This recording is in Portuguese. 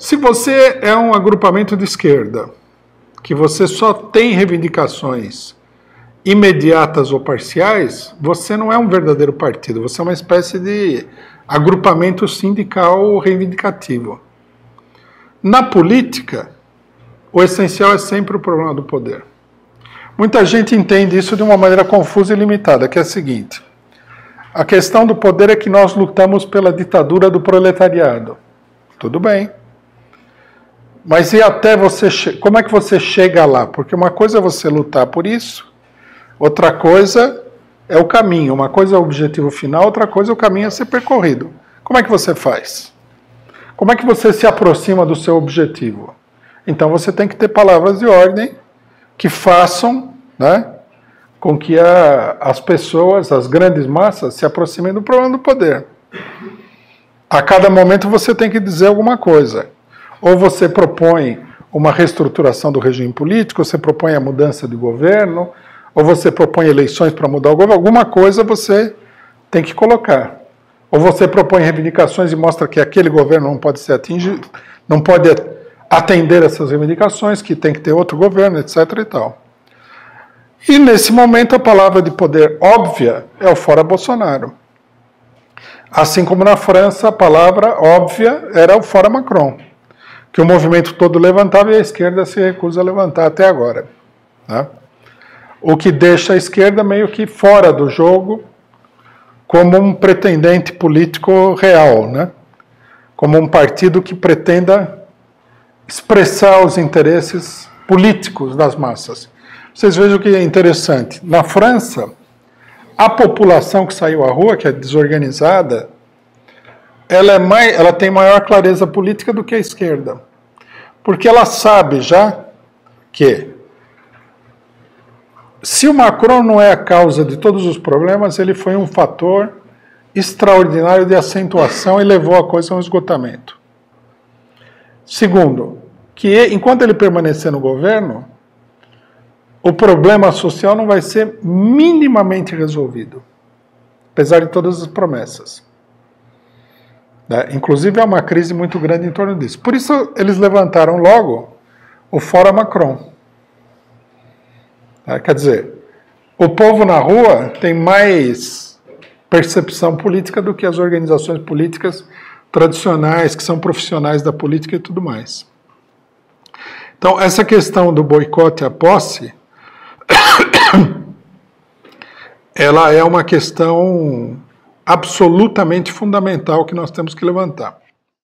Se você é um agrupamento de esquerda, que você só tem reivindicações imediatas ou parciais, você não é um verdadeiro partido, você é uma espécie de agrupamento sindical reivindicativo. Na política, o essencial é sempre o problema do poder. Muita gente entende isso de uma maneira confusa e limitada, que é a seguinte: a questão do poder é que nós lutamos pela ditadura do proletariado. Tudo bem. Mas e até você, como é que você chega lá? Porque uma coisa é você lutar por isso, outra coisa é o caminho. Uma coisa é o objetivo final, outra coisa é o caminho a ser percorrido. Como é que você faz? Como é que você se aproxima do seu objetivo? Então você tem que ter palavras de ordem que façam, né, com que as pessoas, as grandes massas, se aproximem do problema do poder. A cada momento você tem que dizer alguma coisa. Ou você propõe uma reestruturação do regime político, ou você propõe a mudança de governo, ou você propõe eleições para mudar o governo, alguma coisa você tem que colocar. Ou você propõe reivindicações e mostra que aquele governo não pode ser atingido, não pode atender essas reivindicações, que tem que ter outro governo, etc. e tal. E nesse momento a palavra de poder óbvia é o fora Bolsonaro. Assim como na França a palavra óbvia era o fora Macron, que o movimento todo levantava e a esquerda se recusa a levantar até agora, né? O que deixa a esquerda meio que fora do jogo como um pretendente político real, né? Como um partido que pretenda expressar os interesses políticos das massas. Vocês vejam o que é interessante. Na França, a população que saiu à rua, que é desorganizada, ela tem maior clareza política do que a esquerda. Porque ela sabe já que se o Macron não é a causa de todos os problemas, ele foi um fator extraordinário de acentuação e levou a coisa a um esgotamento. Segundo, que enquanto ele permanecer no governo, o problema social não vai ser minimamente resolvido, apesar de todas as promessas. Inclusive há uma crise muito grande em torno disso. Por isso eles levantaram logo o Fora Macron. Quer dizer, o povo na rua tem mais percepção política do que as organizações políticas tradicionais, que são profissionais da política e tudo mais. Então, essa questão do boicote à posse, ela é uma questão absolutamente fundamental que nós temos que levantar.